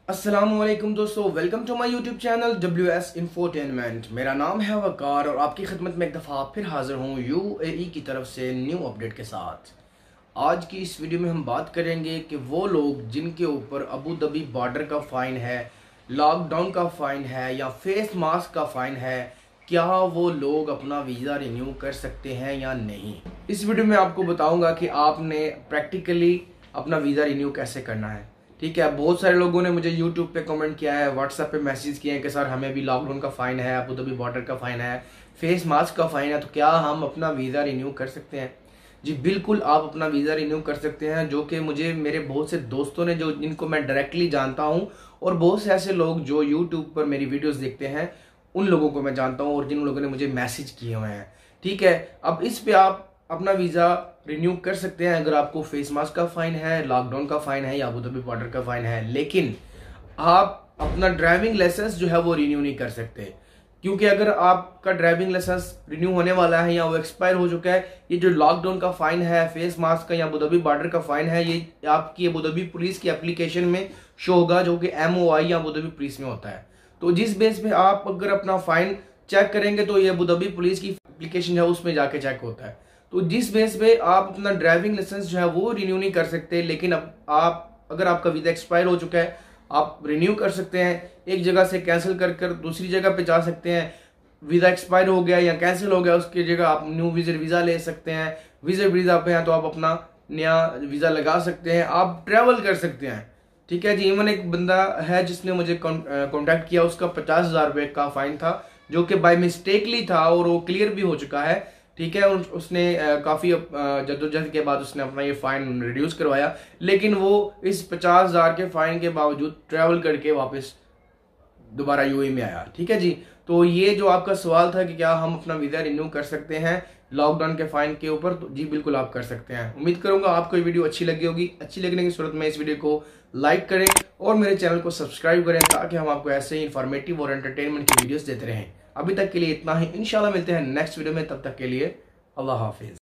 अस्सलामुअलैकुम दोस्तों, welcome to my YouTube channel WS infotainment. मेरा नाम है वकार और आपकी खिदमत में एक दफ़ा फिर हाज़िर हूँ UAE की तरफ से न्यू अपडेट के साथ। आज की इस वीडियो में हम बात करेंगे कि वो लोग जिनके ऊपर अबू धाबी बॉर्डर का फ़ाइन है, लॉकडाउन का फ़ाइन है या फेस मास्क का फ़ाइन है, क्या वो लोग अपना वीज़ा रिन्यू कर सकते हैं या नहीं। इस वीडियो में आपको बताऊँगा कि आपने प्रैक्टिकली अपना वीज़ा रिन्यू कैसे करना है। ठीक है, बहुत सारे लोगों ने मुझे यूट्यूब पे कमेंट किया है, व्हाट्सएप पे मैसेज किए हैं कि सर हमें भी लॉकडाउन का फ़ाइन है, अबू धाबी बॉर्डर का फ़ाइन है, फेस मास्क का फ़ाइन है, तो क्या हम अपना वीज़ा रिन्यू कर सकते हैं। जी बिल्कुल, आप अपना वीज़ा रिन्यू कर सकते हैं, जो कि मुझे मेरे बहुत से दोस्तों ने, जो जिनको मैं डायरेक्टली जानता हूँ, और बहुत से ऐसे लोग जो यूट्यूब पर मेरी वीडियोज़ देखते हैं, उन लोगों को मैं जानता हूँ और जिन लोगों ने मुझे मैसेज किए हुए हैं। ठीक है, अब इस पर आप अपना वीज़ा रिन्यू कर सकते हैं अगर आपको फेस मास्क का फ़ाइन है, लॉकडाउन का फ़ाइन है या अबू धाबी बॉर्डर का फ़ाइन है। लेकिन आप अपना ड्राइविंग लाइसेंस जो है वो रिन्यू नहीं कर सकते, क्योंकि अगर आपका ड्राइविंग लाइसेंस रिन्यू होने वाला है या वो एक्सपायर हो चुका है, ये जो लॉकडाउन का फ़ाइन है, फेस मास्क का या अबू धाबी बॉर्डर का फ़ाइन है, ये आपकी अबू धाबी पुलिस की एप्लीकेशन में शो होगा, जो कि MOI या अबू धाबी पुलिस में होता है। तो जिस बेस पे आप अगर अपना फ़ाइन चेक करेंगे तो ये अबू धाबी पुलिस की एप्लीकेशन है, उसमें जाके चेक होता है। तो जिस बेस पे आप अपना ड्राइविंग लाइसेंस जो है वो रिन्यू नहीं कर सकते, लेकिन अब आप अगर आपका वीज़ा एक्सपायर हो चुका है, आप रिन्यू कर सकते हैं। एक जगह से कैंसिल कर दूसरी जगह पे जा सकते हैं। वीज़ा एक्सपायर हो गया या कैंसिल हो गया, उसकी जगह आप न्यू वीज़ा ले सकते हैं। वीज़ा पे हैं तो आप अपना नया वीज़ा लगा सकते हैं, आप ट्रैवल कर सकते हैं। ठीक है जी, इवन एक बंदा है जिसने मुझे कॉन्टैक्ट किया, उसका 50,000 रुपये का फ़ाइन था, जो कि बाय मिस्टेकली था और वो क्लियर भी हो चुका है। ठीक है, उसने काफ़ी जद्दोजहद के बाद उसने अपना ये फ़ाइन रिड्यूस करवाया, लेकिन वो इस 50,000 के फ़ाइन के बावजूद ट्रैवल करके वापस दोबारा UAE में आया। ठीक है जी, तो ये जो आपका सवाल था कि क्या हम अपना वीज़ा रिन्यू कर सकते हैं लॉकडाउन के फ़ाइन के ऊपर, तो जी बिल्कुल आप कर सकते हैं। उम्मीद करूंगा आपको ये वीडियो अच्छी लगी होगी। अच्छी लगने की सूरत में इस वीडियो को लाइक करें और मेरे चैनल को सब्सक्राइब करें, ताकि हम आपको ऐसे ही इंफॉर्मेटिव और एंटरटेनमेंट की वीडियोस देते रहें। अभी तक के लिए इतना ही, इंशाल्लाह मिलते हैं नेक्स्ट वीडियो में, तब तक के लिए अल्लाह हाफिज़।